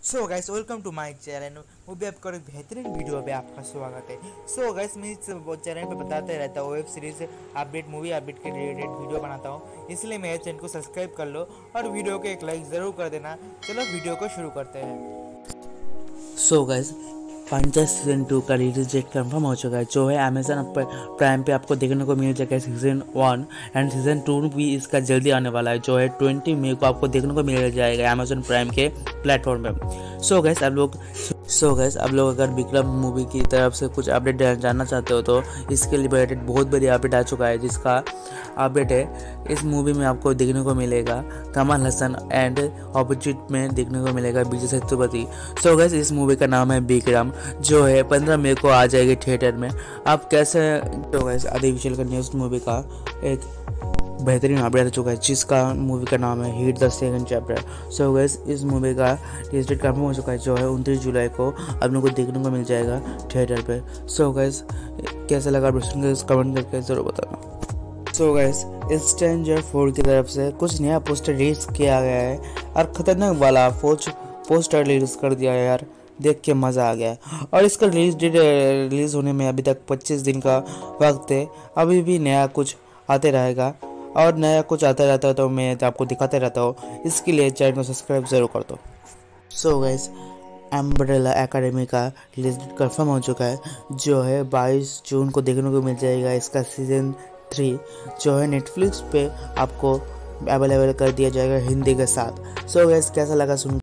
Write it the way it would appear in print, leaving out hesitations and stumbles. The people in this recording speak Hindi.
So guys welcome to my channel. वो भी आपका एक बेहतरीन वीडियो पे आपका स्वागत है। सो गाइस मैं इस चैनल पे बताते रहता हूँ web series update, movie update के रिलेटेड वीडियो बनाता हूँ, इसलिए मेरे चैनल को सब्सक्राइब कर लो और वीडियो को एक लाइक ज़रूर कर देना। चलो वीडियो को शुरू करते हैं। सो गाइस पंचायत सीजन 2 का रिलीज डेट कंफर्म हो चुका है, जो है अमेजन प्राइम पे आपको देखने को मिल जाएगा सीजन 1 एंड सीजन 2 भी इसका जल्दी आने वाला है, जो है 20 मई को आपको देखने को मिल जाएगा अमेजन प्राइम के प्लेटफॉर्म पे। सो गाइस अब लोग अगर विक्रम मूवी की तरफ से कुछ अपडेट जानना चाहते हो तो इसके रिलेटेड बहुत बड़ी अपडेट आ चुका है, जिसका अपडेट है इस मूवी में आपको देखने को मिलेगा कमल हसन एंड ऑपोजिट में देखने को मिलेगा विजय सेतुपति। सो गाइस इस मूवी का नाम है विक्रम, जो है 15 मई को आ जाएगी थिएटर में। आप कैसे तो गाइस आदि विचल का न्यूज़ मूवी का एक बेहतरीन अपडेट आ चुका है, जिसका मूवी का नाम है Hit the second chapter. So guys इस मूवी का रिलीज डेट कंफर्म हो चुका है, जो है 29 जुलाई को आप लोगों को देखने को मिल जाएगा थिएटर पे। सो गाइस कैसा लगा कमेंट करके जरूर बताना। सो गाइस स्ट्रेंजर 4 की तरफ से कुछ नया पोस्टर रिलीज किया गया है और खतरनाक वाला पोस्टर रिलीज कर दिया है यार, देख के मज़ा आ गया है। और इसका रिलीज होने में अभी तक 25 दिन का वक्त है। अभी भी नया कुछ आते रहेगा और नया कुछ आता रहता है तो मैं आपको दिखाते रहता हूँ, इसके लिए चैनल को सब्सक्राइब जरूर कर दो। सो गाइस अम्ब्रेला एकेडमी का रिलीज डेट कंफर्म हो चुका है, जो है 22 जून को देखने को मिल जाएगा। इसका सीजन 3 जो है नेटफ्लिक्स पे आपको अवेलेबल कर दिया जाएगा हिंदी के साथ। सो गाइस कैसा लगा सुन